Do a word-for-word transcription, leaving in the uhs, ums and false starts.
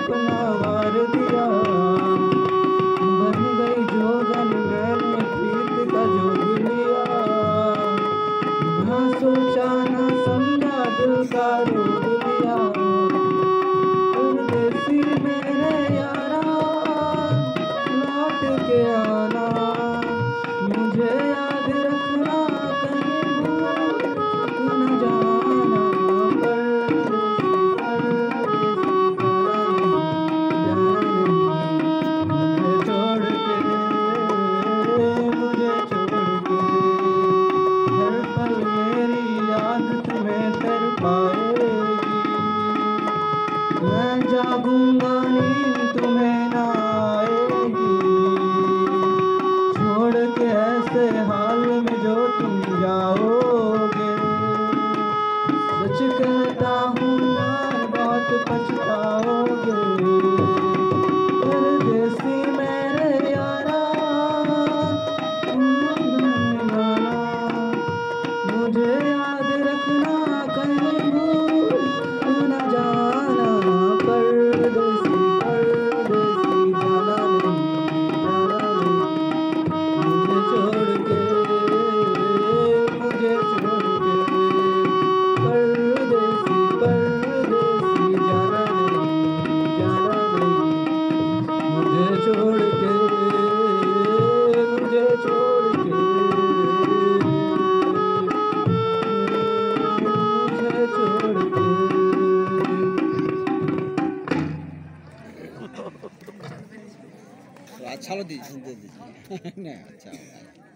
अपना वार दिया। बन गई जोगन मैंने प्रीत का जोग लिया। ना सोचा ना समझा दिल का रोग लिया। परदेसी मेरे यारा लौट के आना, मुझे याद रखना कहीं भूल न जाना। मैं जागूंगा नींद तुम्हें ना आएगी, छोड़ के ऐसे हाल में जो तुम जाओगे। सच कहता हूँ यार बहुत पछताओगे। परदेसी मेरे यारा मुझे याद रखना कहीं भूल न जाना। परदेसी परदेसी जाना नहीं, जाना नहीं, मुझे छोड़ के मुझे छोड़ के। परदेसी परदेसी जाना नहीं, जाना नहीं, मुझे छोड़ के मुझे छोड़ के मुझे छोड़ के। अच्छा लो दीजिए दे दीजिए नहीं अच्छा